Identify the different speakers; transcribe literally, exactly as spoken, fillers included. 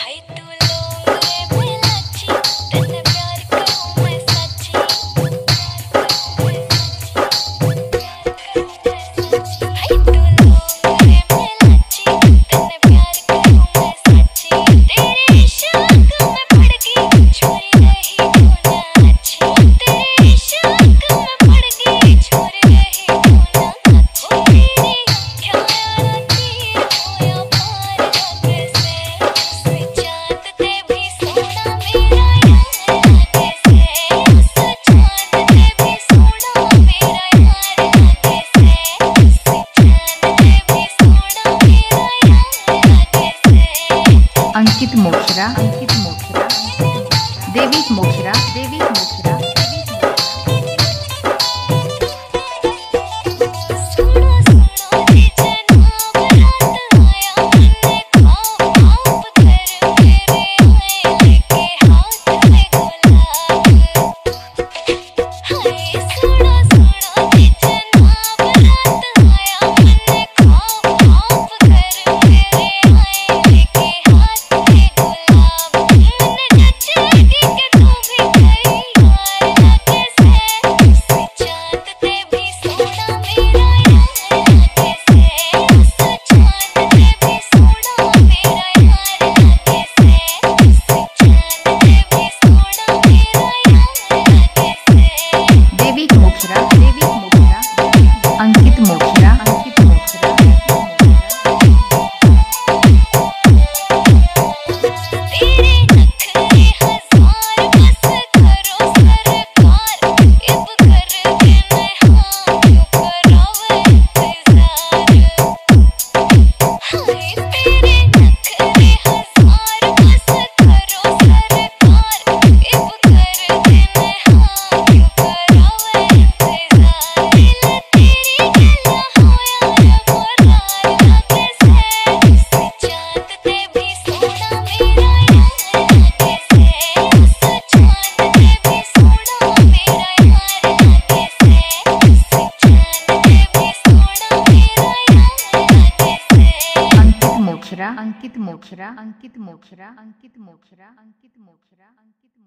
Speaker 1: भाई तू लोग रे मैं लाची, तेरे प्यार करूं मैं सच्ची, भाई तू लोग रे मैं लाची, तेरे प्यार करूं मैं सच्ची, तेरे इश्क में पड़ गई छोरी रही तू ना अच्छी, तेरे इश्क में पड़ गई छोरी रही तू ना अच्छी, तेरी ख्याल तीर होया पार आगे से, उस चांद ते भी सोना मेरा यार आगे से, उस चांद ते भी सोना मेरा यार आगे से, उस चांद ते भी सोना मेरा यार आगे से।
Speaker 2: अंकित मोखरा, अंकित मोखरा, देविक मोखरा, देविक मोखरा,
Speaker 1: सुनो सुनो जी जनाब रात आया मैंने ख्वाब ख्वाब कर मेरे आए लेके हाथ में गुलाब, हाय सुनो सुनो जी जनाब रात आया मैंने ख्वाब ख्वाब कर मेरे आए लेके हाथ में गुलाब, मैंने जचेगी कि तू भी गई यार आगे से, उस चांद ते भी सोना मेरा यार आगे से, उस चांद ते भी सोना मेरा यार आगे से, उस चांद ते भी सोना मेरा यार आगे से।
Speaker 2: देविक मोखरा, देविक मोखरा, अंकित मोखरा, अंकित मोखरा,
Speaker 1: तेरे नखरे हजार बस करो सरकार, इब कर दे मैं हाँ क्यों करावे इंतजार, हाय तेरे नखरे हजार बस करो सरकार, इब कर दे मैं हाँ क्यों करावे इंतजार, दिल तेरी गला होया रबोदार आगे से, उस चांद ते भी सोना मेरा यार आगे से, उस चांद ते भी सोना मेरा यार आगे से, उस चांद ते भी सोना मेरा यार आगे से।
Speaker 2: अंकित मोखरा, अंकित मोखरा, अंकित मोखरा, अंकित मोखरा, अंकित मोखरा, अंकित